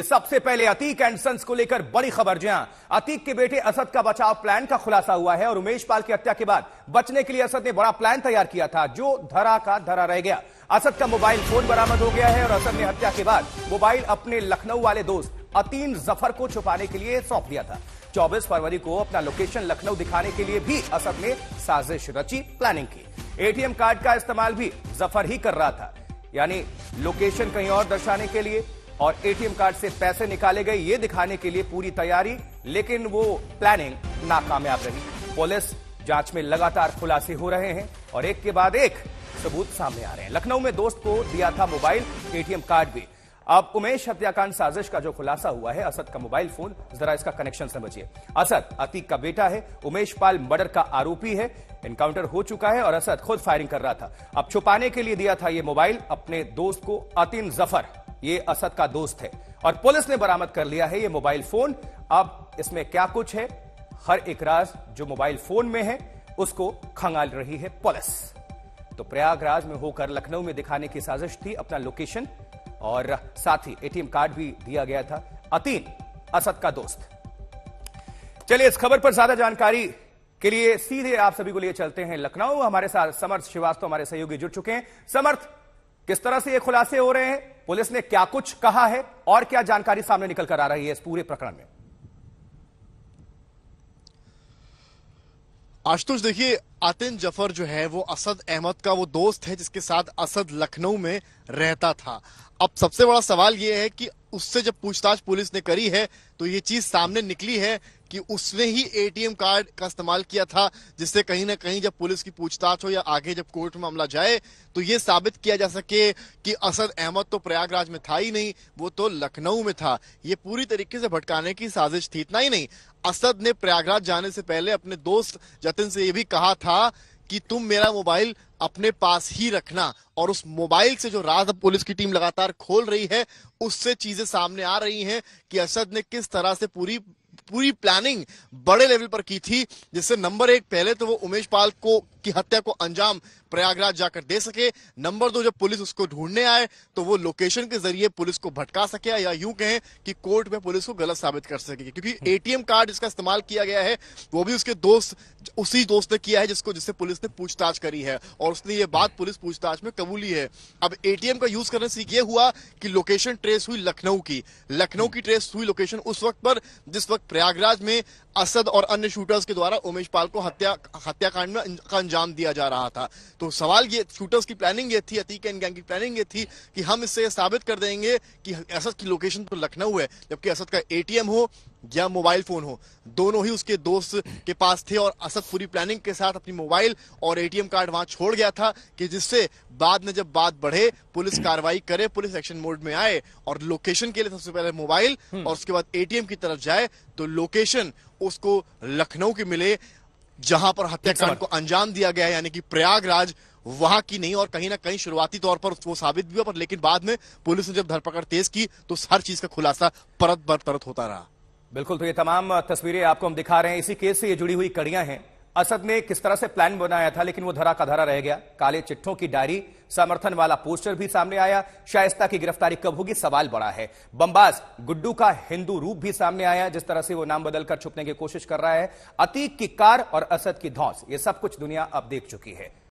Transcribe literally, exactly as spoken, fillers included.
सबसे पहले Atiq and sons को लेकर बड़ी खबर। जहां अतीक के बेटे असद का बचाव प्लान का खुलासा हुआ है और उमेश पाल की हत्या के बाद बचने के लिए असद ने बड़ा प्लान तैयार किया था जो धरा का धरा रह गया। असद का मोबाइल फोन बरामद हो गया है और असद ने हत्या के बाद मोबाइल अपने लखनऊ वाले दोस्त अतीन जफर को छुपाने के लिए सौंप दिया था। चौबीस फरवरी को अपना लोकेशन लखनऊ दिखाने के लिए भी असद ने साजिश रची, प्लानिंग की। एटीएम कार्ड का इस्तेमाल भी जफर ही कर रहा था, यानी लोकेशन कहीं और दर्शाने के लिए और एटीएम कार्ड से पैसे निकाले गए ये दिखाने के लिए पूरी तैयारी, लेकिन वो प्लानिंग नाकामयाब रही। पुलिस जांच में लगातार खुलासे हो रहे हैं और एक के बाद एक सबूत सामने आ रहे हैं। लखनऊ में दोस्त को दिया था मोबाइल, एटीएम कार्ड भी। अब उमेश हत्याकांड साजिश का जो खुलासा हुआ है, असद का मोबाइल फोन, जरा इसका कनेक्शन समझिए। असद अतीक का बेटा है, उमेश पाल मर्डर का आरोपी है। एनकाउंटर हो चुका है और असद खुद फायरिंग कर रहा था। अब छुपाने के लिए दिया था यह मोबाइल अपने दोस्त को, अतीन जफर, ये असद का दोस्त है और पुलिस ने बरामद कर लिया है ये मोबाइल फोन। अब इसमें क्या कुछ है, हर एक राज जो मोबाइल फोन में है उसको खंगाल रही है पुलिस। तो प्रयागराज में होकर लखनऊ में दिखाने की साजिश थी अपना लोकेशन और साथ ही एटीएम कार्ड भी दिया गया था। अतीन असद का दोस्त। चलिए इस खबर पर ज्यादा जानकारी के लिए सीधे आप सभी को लिए चलते हैं लखनऊ। हमारे साथ समर्थ श्रीवास्तव हमारे सहयोगी जुड़ चुके हैं। समर्थ, किस तरह से ये खुलासे हो रहे हैं, पुलिस ने क्या कुछ कहा है और क्या जानकारी सामने निकल कर आ रही है इस पूरे प्रकरण में? आशुतोष, देखिए, अतीन जफर जो है वो असद अहमद का वो दोस्त है जिसके साथ असद लखनऊ में रहता था। अब सबसे बड़ा सवाल ये है कि उससे जब पूछताछ पुलिस ने करी है तो ये चीज सामने निकली है कि उसने ही एटीएम कार्ड का इस्तेमाल किया था, जिससे कहीं ना कहीं जब पुलिस की पूछताछ हो या आगे जब कोर्ट में मामला जाए तो ये साबित किया जा सके कि असद अहमद तो प्रयागराज में था ही नहीं, वो तो लखनऊ में था। ये पूरी तरीके से भटकाने की साजिश थी। इतना ही नहीं, असद ने प्रयागराज जाने से पहले अपने दोस्त जतिन से ये भी कहा था कि तुम मेरा मोबाइल अपने पास ही रखना, और उस मोबाइल से जो राज अब पुलिस की टीम लगातार खोल रही है उससे चीजें सामने आ रही हैं कि असद ने किस तरह से पूरी पूरी प्लानिंग बड़े लेवल पर की थी, जिससे नंबर एक, पहले तो वो उमेश पाल को की हत्या को अंजाम प्रयागराज जाकर दे सके। नंबर दो, जब पुलिस उसको ढूंढने आए तो वो लोकेशन के जरिए पुलिस को भटका सके या यूं कहें कि कोर्ट में पुलिस को गलत साबित कर सके, क्योंकि एटीएम कार्ड जिसका इस्तेमाल किया गया है वो भी उसके दोस्त उसी दोस्त ने किया है जिसको जिससे पुलिस ने पूछताछ करी है और उसने ये बात पुलिस पूछताछ में कबूली है। अब एटीएम का यूज करने से ये हुआ कि लोकेशन ट्रेस हुई लखनऊ की लखनऊ की ट्रेस हुई लोकेशन उस वक्त पर जिस वक्त प्रयागराज में असद और अन्य शूटर्स के द्वारा उमेश पाल को हत्या हत्याकांड में का अंजाम दिया जा रहा था। तो सवाल ये, शूटर्स की प्लानिंग ये थी, अतीक एंड गैंग की प्लानिंग ये थी कि हम इससे ये साबित कर देंगे कि असद की लोकेशन तो लखनऊ है, जबकि असद का एटीएम हो या मोबाइल फोन हो, दोनों ही उसके दोस्त के पास थे और असद पूरी प्लानिंग के साथ अपनी मोबाइल और एटीएम कार्ड वहां छोड़ गया था कि जिससे बाद में जब बात बढ़े, पुलिस कार्रवाई करे, पुलिस एक्शन मोड में आए और लोकेशन के लिए सबसे पहले मोबाइल और उसके बाद एटीएम की तरफ जाए तो लोकेशन उसको लखनऊ की मिले जहां पर हत्याकांड को अंजाम दिया गया है, यानी कि प्रयागराज वहां की नहीं। और कहीं ना कहीं शुरुआती तौर पर वो साबित भी हुआ, पर लेकिन बाद में पुलिस ने जब धरपकड़ तेज की तो हर चीज का खुलासा परत बर परत होता रहा। बिल्कुल, तो ये तमाम तस्वीरें आपको हम दिखा रहे हैं, इसी केस से ये जुड़ी हुई कड़ियां हैं। असद ने किस तरह से प्लान बनाया था लेकिन वो धरा का धरा रह गया। काले चिट्ठों की डायरी, समर्थन वाला पोस्टर भी सामने आया। शाइस्ता की गिरफ्तारी कब होगी, सवाल बड़ा है। बमबाज गुड्डू का हिंदू रूप भी सामने आया, जिस तरह से वो नाम बदलकर छुपने की कोशिश कर रहा है। अतीक की कार और असद की धौंस, ये सब कुछ दुनिया अब देख चुकी है।